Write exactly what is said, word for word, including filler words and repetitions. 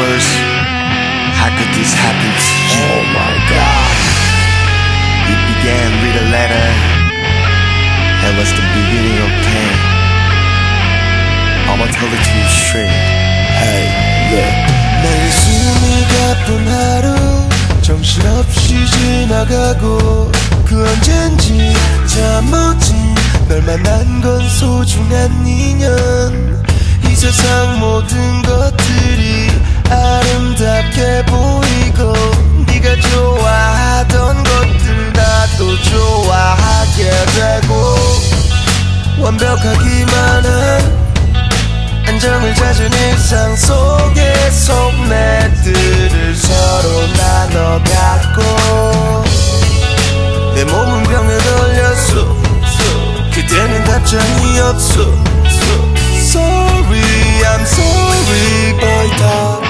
worse. How could this happen to you? Oh my God. It began with a letter. That was the beginning of pain. I'ma tell it to you straight. Hey, look. 나의 숨이 가쁜 하루 정신없이 지나가고 그 언젠지 잠없지 널 만난 건 소중한 인연. 이 세상 모든 것들이 아름답게 보이고 네가 좋아하던 것들 나도 좋아하게 되고 완벽하기만 한 안정을 찾은 일상 속에 속내들을 서로 나눠 갖고 내 몸은 병에 걸렸어. 그때는 답장이 없어. Sorry, I'm sorry, boy.